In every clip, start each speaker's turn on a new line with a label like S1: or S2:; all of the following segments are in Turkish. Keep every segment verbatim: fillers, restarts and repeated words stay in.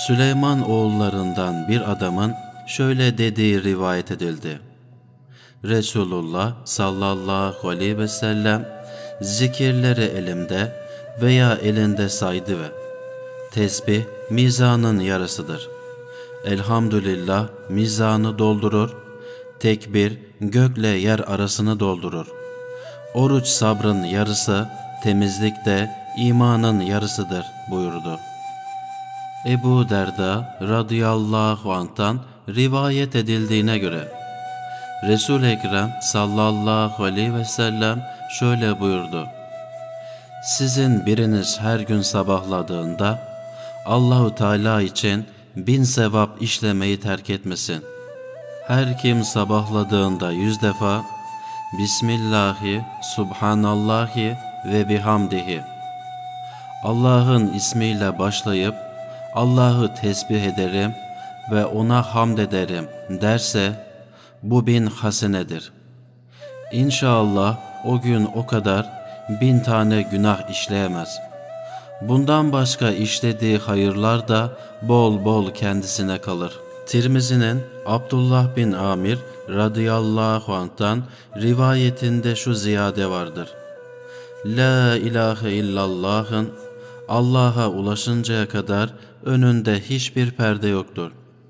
S1: Süleyman oğullarından bir adamın şöyle dediği rivayet edildi. Resulullah sallallahu aleyhi ve sellem zikirleri elimde veya elinde saydı ve tesbih mizanın yarısıdır. Elhamdülillah mizanı doldurur, tekbir gökle yer arasını doldurur. Oruç sabrın yarısı, temizlik de imanın yarısıdır buyurdu. Ebu Derda radıyallahu anh'tan rivayet edildiğine göre Resul-i Ekrem sallallahu aleyhi ve sellem şöyle buyurdu. Sizin biriniz her gün sabahladığında Allahu Teala için bin sevap işlemeyi terk etmesin. Her kim sabahladığında yüz defa Bismillahi, Subhanallahi ve bihamdihi, Allah'ın ismiyle başlayıp Allah'ı tesbih ederim ve ona hamd ederim derse bu bin hasenedir. İnşallah o gün o kadar bin tane günah işleyemez. Bundan başka işlediği hayırlar da bol bol kendisine kalır. Tirmizi'nin Abdullah bin Amir radıyallahu anh'tan rivayetinde şu ziyade vardır. La ilahe illallah'ın Allah'a ulaşıncaya kadar önünde hiçbir perde yoktur.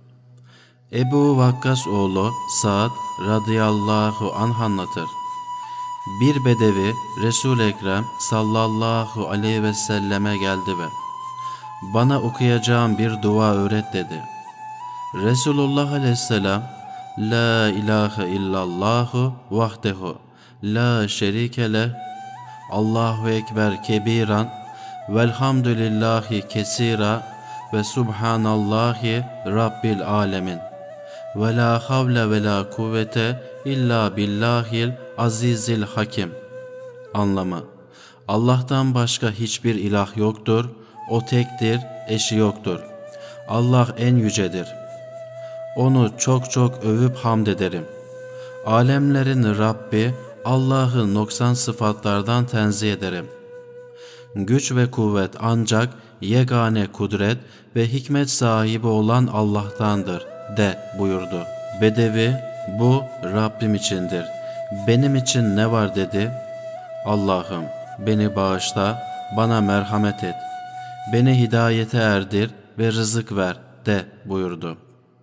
S1: Ebu Vakkas oğlu Sa'd radıyallahu anh anlatır. Bir bedevi Resul-i Ekrem sallallahu aleyhi ve selleme geldi ve bana okuyacağım bir dua öğret dedi. Resulullah aleyhisselam La ilahe illallahu vahdehu la şerike leh Allahu ekber kebiran velhamdülillahi kesira ve subhanallahi rabbil alemin ve la havle ve la kuvvete illa billahil azizil hakim. Anlamı: Allah'tan başka hiçbir ilah yoktur, o tektir, eşi yoktur. Allah en yücedir. Onu çok çok övüp hamd ederim. Alemlerin Rabbi Allah'ı noksan sıfatlardan tenzih ederim. Güç ve kuvvet ancak yegane kudret ve hikmet sahibi olan Allah'tandır de buyurdu. Bedevi bu Rabbim içindir, benim için ne var dedi. Allah'ım beni bağışla, bana merhamet et, beni hidayete erdir ve rızık ver de buyurdu.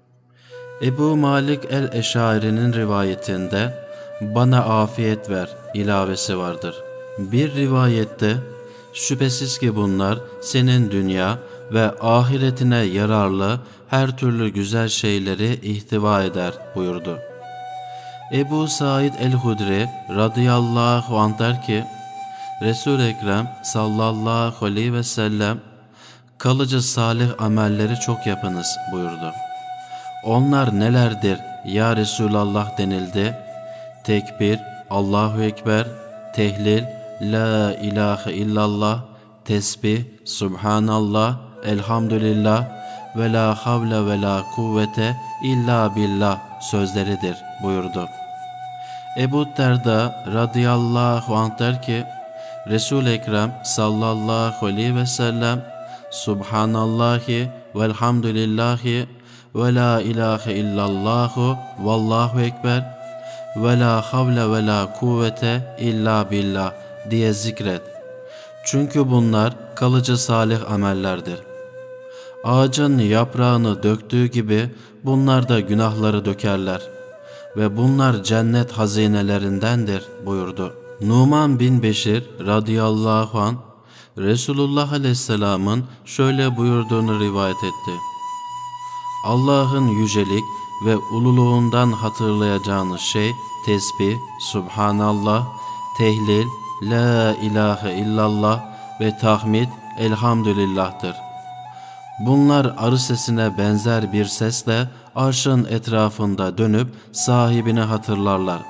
S1: Ebu Malik el-Eşari'nin rivayetinde bana afiyet ver ilavesi vardır. Bir rivayette şüphesiz ki bunlar senin dünya ve ahiretine yararlı her türlü güzel şeyleri ihtiva eder buyurdu. Ebu Said el-Hudri radıyallahu anh der ki Resul-i Ekrem sallallahu aleyhi ve sellem kalıcı salih amelleri çok yapınız buyurdu. Onlar nelerdir ya Resulallah denildi. Tekbir, Allahu Ekber, tehlil, La ilahe illallah, tesbih, Subhanallah, Elhamdülillah ve la havle ve la kuvvete illa billah sözleridir buyurdu. Ebu Derda radıyallahu anh der ki Resul-i Ekrem sallallahu aleyhi ve sellem Subhanallahi velhamdülillahi ve la ilahe illallahu vallahu ekber ve la havle ve la kuvvete illa billah diye zikret. Çünkü bunlar kalıcı salih amellerdir. Ağacın yaprağını döktüğü gibi bunlar da günahları dökerler ve bunlar cennet hazinelerindendir buyurdu. Numan bin Beşir radıyallahu anh Resulullah aleyhisselamın şöyle buyurduğunu rivayet etti. Allah'ın yücelik ve ululuğundan hatırlayacağınız şey tesbih, Subhanallah, tehlil, La ilahe illallah ve tahmid, Elhamdülillah'tır. Bunlar arı sesine benzer bir sesle arşın etrafında dönüp sahibini hatırlarlar.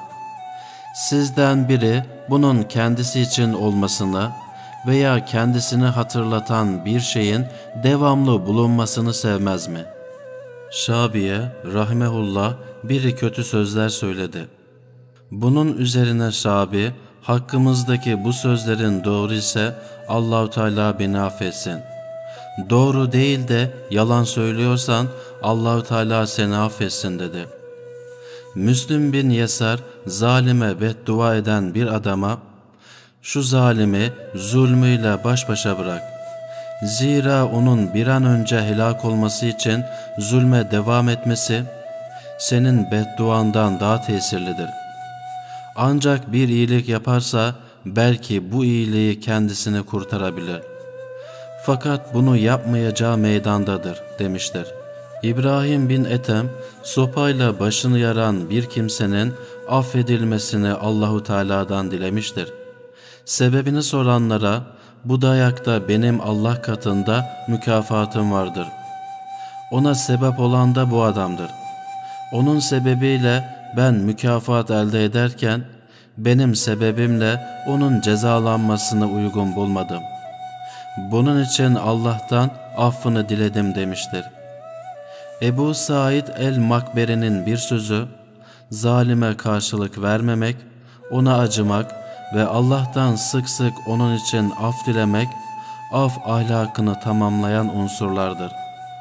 S1: Sizden biri bunun kendisi için olmasını veya kendisini hatırlatan bir şeyin devamlı bulunmasını sevmez mi? Şabiye rahimehullah biri kötü sözler söyledi. Bunun üzerine Şabi, hakkımızdaki bu sözlerin doğru ise Allah-u Teala beni affetsin. Doğru değil de yalan söylüyorsan Allahu Teala seni affetsin dedi. Müslüm bin Yesar zalime beddua eden bir adama, şu zalimi zulmüyle baş başa bırak. Zira onun bir an önce helak olması için zulme devam etmesi senin bedduandan daha tesirlidir. Ancak bir iyilik yaparsa belki bu iyiliği kendisini kurtarabilir. Fakat bunu yapmayacağı meydandadır demiştir. İbrahim bin Ethem sopayla başını yaran bir kimsenin affedilmesini Allahu Teala'dan dilemiştir. Sebebini soranlara bu dayakta benim Allah katında mükafatım vardır. Ona sebep olan da bu adamdır. Onun sebebiyle ben mükafat elde ederken benim sebebimle onun cezalanmasını uygun bulmadım. Bunun için Allah'tan affını diledim demiştir. Ebu Said el-Makberi'nin bir sözü, zalime karşılık vermemek, ona acımak ve Allah'tan sık sık onun için af dilemek, af ahlakını tamamlayan unsurlardır.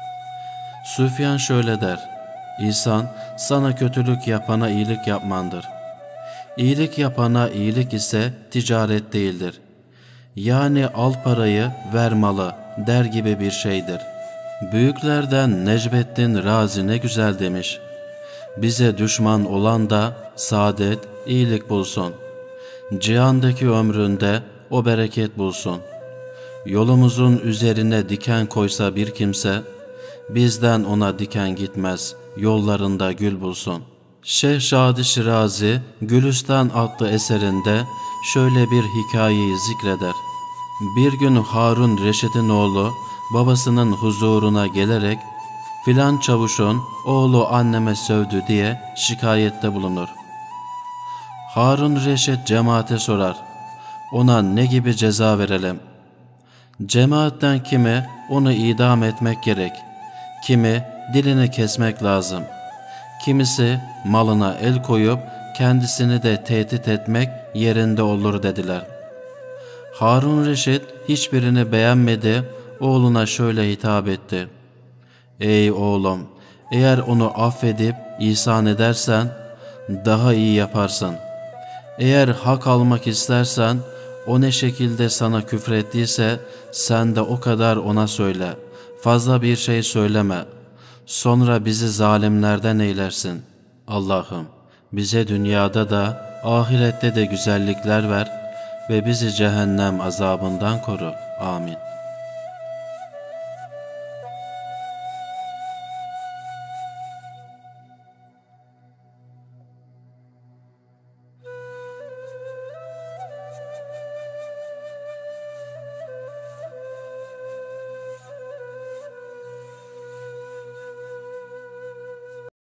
S1: Süfyan şöyle der, İnsan sana kötülük yapana iyilik yapmandır. İyilik yapana iyilik ise ticaret değildir. Yani al parayı ver malı der gibi bir şeydir. Büyüklerden Necmettin Razi ne güzel demiş. Bize düşman olan da saadet, iyilik bulsun. Cihandaki ömründe o bereket bulsun. Yolumuzun üzerine diken koysa bir kimse, bizden ona diken gitmez, yollarında gül bulsun. Şeyh Şadi Şirazi, Gülistan adlı eserinde şöyle bir hikayeyi zikreder. Bir gün Harun Reşit'in oğlu babasının huzuruna gelerek filan çavuşun oğlu anneme sövdü diye şikayette bulunur. Harun Reşit cemaate sorar, ona ne gibi ceza verelim? Cemaatten kimi onu idam etmek gerek, kimi dilini kesmek lazım, kimisi malına el koyup kendisini de tehdit etmek yerinde olur dediler. Harun Reşit hiçbirini beğenmedi, oğluna şöyle hitap etti. Ey oğlum, eğer onu affedip ihsan edersen daha iyi yaparsın. Eğer hak almak istersen o ne şekilde sana küfrettiyse sen de o kadar ona söyle. Fazla bir şey söyleme. Sonra bizi zalimlerden eylersin. Allah'ım bize dünyada da ahirette de güzellikler ver ve bizi cehennem azabından koru. Amin.